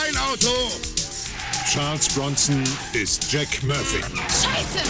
mein Auto! Charles Bronson ist Jack Murphy. Scheiße!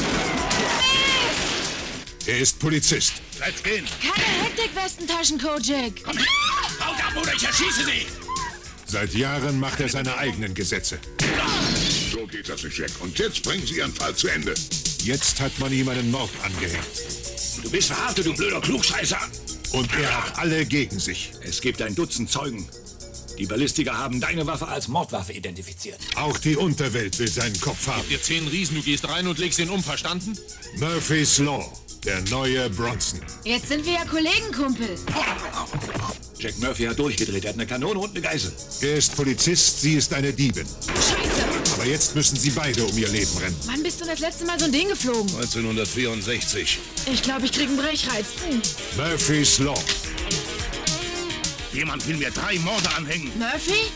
Er ist Polizist. Bleibt stehen! Keine Hektikwestentaschen, Kojak! Komm her! Haut ab oder ich erschieße Sie! Seit Jahren macht er seine eigenen Gesetze. So geht das nicht, Jack. Und jetzt bringen Sie Ihren Fall zu Ende. Jetzt hat man ihm einen Mord angehängt. Du bist verhaftet, du blöder Klugscheißer! Und er hat alle gegen sich. Es gibt ein Dutzend Zeugen. Die Ballistiker haben deine Waffe als Mordwaffe identifiziert. Auch die Unterwelt will seinen Kopf haben. Dir 10 Riesen, du gehst rein und legst ihn um, verstanden? Murphy's Law, der neue Bronson. Jetzt sind wir ja Kollegen, Kumpel. Jack Murphy hat durchgedreht. Er hat eine Kanone und eine Geisel. Er ist Polizist, sie ist eine Diebin. Scheiße! Aber jetzt müssen sie beide um ihr Leben rennen. Wann bist du das letzte Mal so ein Ding geflogen? 1964. Ich glaube, ich krieg einen Brechreiz. Murphy's Law. Jemand will mir 3 Morde anhängen. Murphy?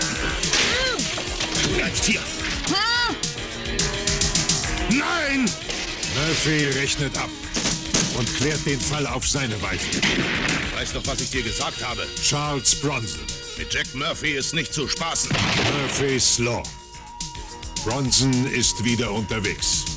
Du bleibst hier. Ah! Nein! Murphy rechnet ab und klärt den Fall auf seine Weise. Weißt doch, was ich dir gesagt habe. Charles Bronson. Mit Jack Murphy ist nicht zu spaßen. Murphy's Law. Bronson ist wieder unterwegs.